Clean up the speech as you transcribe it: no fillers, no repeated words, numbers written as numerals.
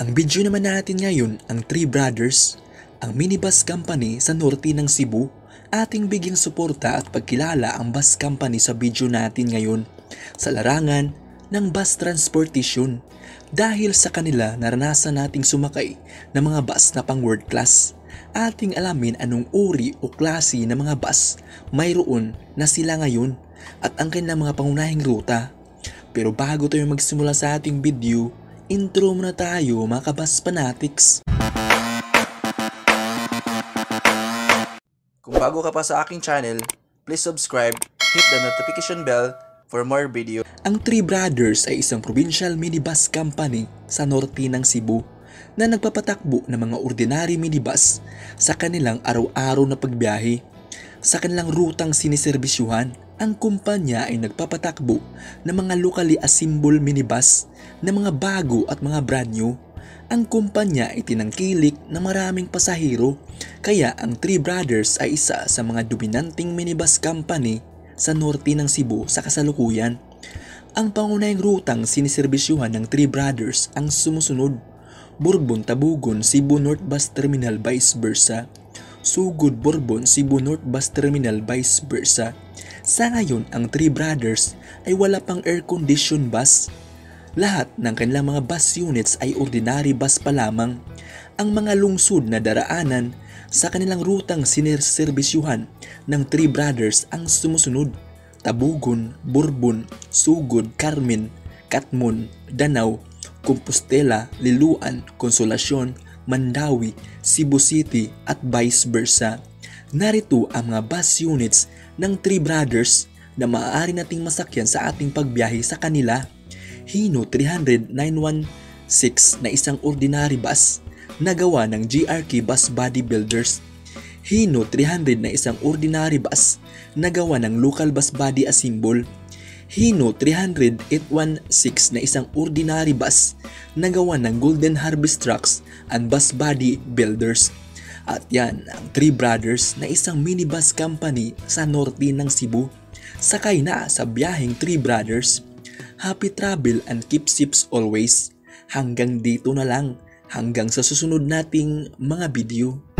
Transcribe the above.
Ang video naman natin ngayon ang Three Brothers, ang minibus company sa norte ng Cebu. Ating bigyang suporta at pagkilala ang bus company sa video natin ngayon sa larangan ng bus transportation. Dahil sa kanila naranasan nating sumakay ng mga bus na pang world class. Ating alamin anong uri o klase ng mga bus mayroon na sila ngayon at ang kanilang mga pangunahing ruta. Pero bago tayo magsimula sa ating video, intro muna tayo mga kabus fanatics. Kung bago ka pa sa aking channel, please subscribe, hit the notification bell for more video. Ang Three Brothers ay isang provincial minibus company sa norte ng Cebu na nagpapatakbo ng mga ordinary minibus sa kanilang araw-araw na pagbiyahe. Sa kanilang rutang siniserbisyuhan, ang kumpanya ay nagpapatakbo ng mga locally assembled minibus na mga bago at mga brand new. Ang kumpanya ay tinangkilik ng maraming pasahero, kaya ang Three Brothers ay isa sa mga dominanting minibus company sa norte ng Cebu sa kasalukuyan. Ang pangunahing rutang siniserbisyuhan ng Three Brothers ang sumusunod: Borbon-Tabugon, Cebu North Bus Terminal vice versa, Sugod-Borbon, Cebu North Bus Terminal vice versa. Sa ngayon, ang Three Brothers ay wala pang air-conditioned bus. Lahat ng kanilang mga bus units ay ordinary bus pa lamang. Ang mga lungsod na daraanan sa kanilang rutang siniserbisyuhan ng Three Brothers ang sumusunod: Tabugon, Borbon, Sugod, Carmen, Catmon, Danao, Compostela, Liloan, Consolacion, Mandawi, Cebu City at vice versa. Narito ang mga bus units ng Three Brothers na maaari nating masakyan sa ating pagbiyahe sa kanila. Hino 300 916 na isang ordinary bus na gawa ng GRK Bus Body Builders. Hino 300 na isang ordinary bus na gawa ng Local Bus Body Assemble. Hino 300 816 na isang ordinary bus na gawa ng Golden Harvest Trucks and Bus Body Builders. At yan ang Three Brothers na isang minibus company sa norte ng Cebu. Sakay na sa biyaheng Three Brothers. Happy travel and keep safe always. Hanggang dito na lang. Hanggang sa susunod nating mga video.